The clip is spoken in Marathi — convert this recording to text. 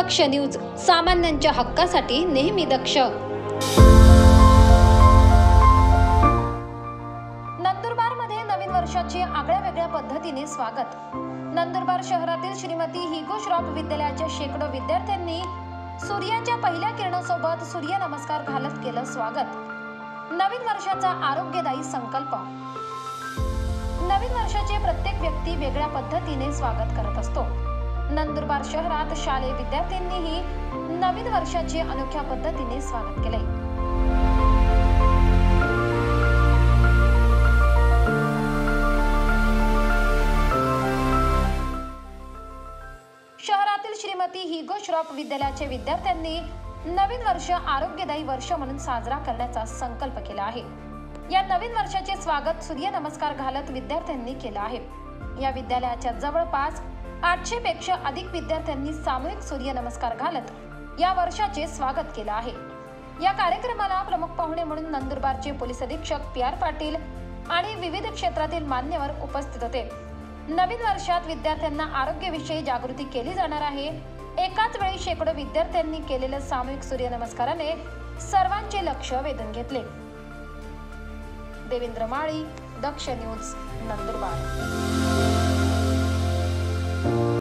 दक्ष न्यूज, सामान्यांच्या हक्कासाठी नेहमी दक्ष। नंदुरबारमध्ये नवीन वर्षाचे आगळ्या-वेगळ्या पद्धतीने स्वागत। नंदुरबार शहरातील श्रीमती हिगो श्रॉफ विद्यालयाच्या शेकडो विद्यार्थ्यांनी सूर्याच्या पहिल्या किरणासोबत सूर्यनमस्कार घालत केलं स्वागत। नवीन वर्षाचा आरोग्यदायी संकल्प। नवीन वर्षाचे प्रत्येक व्यक्ती वेगळ्या पद्धतीने स्वागत करत असतो। नंदुरबार शहरात शालेय विद्यार्थ्यांनीही नवीन वर्षाचे अनोख्या पद्धतीने स्वागत केले। शहरातील श्रीमती हिगो श्रॉफ विद्यालयाच्या विद्यार्थ्यांनी नवीन वर्ष आरोग्यदायी वर्ष म्हणून साजरा करण्याचा संकल्प केला आहे। या नवीन वर्षाचे स्वागत सूर्यनमस्कार घालत विद्यार्थ्यांनी केले आहे। या विद्यालयाच्या जवळपास 800 पेक्षा अधिक विद्यार्थ्यांनी सामूहिक सूर्यनमस्कार घालत या वर्षाचे स्वागत केले आहे। या कार्यक्रमाला प्रमुख पाहुणे म्हणून नंदुरबारचे पोलीस अधीक्षक PR पाटील आणि विविध क्षेत्रातील मान्यवर उपस्थित होते। नवीन वर्षात विद्यार्थ्यांना आरोग्याविषयी जागृती केली जाणार आहे। एकाच वेळी शेकडो विद्यार्थ्यांनी केलेल्या सामूहिक सूर्यनमस्काराने सर्वांचे लक्ष वेधून घेतले। देवेंद्र माळी, दक्ष न्यूज, नंदुरबार।